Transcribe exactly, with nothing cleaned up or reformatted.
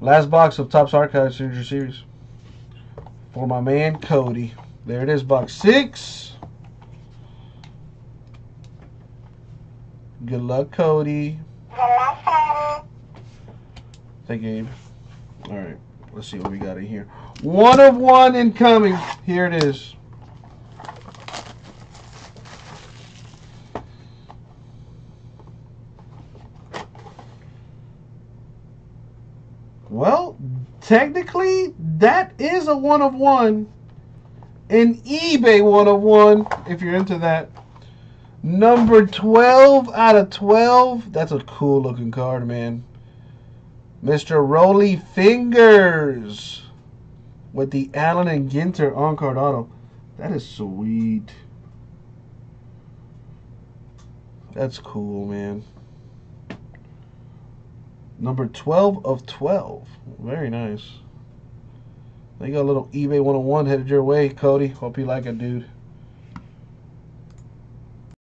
Last box of Topps Archives Signature Series for my man Cody. There it is, box six. Good luck, Cody. Thank you, Abe. All right, let's see what we got in here. One of one incoming. Here it is. Well, technically, that is a one of one. An eBay one of one, if you're into that. Number twelve out of twelve. That's a cool looking card, man. Mister Rolly Fingers with the Allen and Ginter on-card auto. That is sweet. That's cool, man. Number twelve of twelve. Very nice. They got a little eBay one oh one headed your way, Cody. Hope you like it, dude.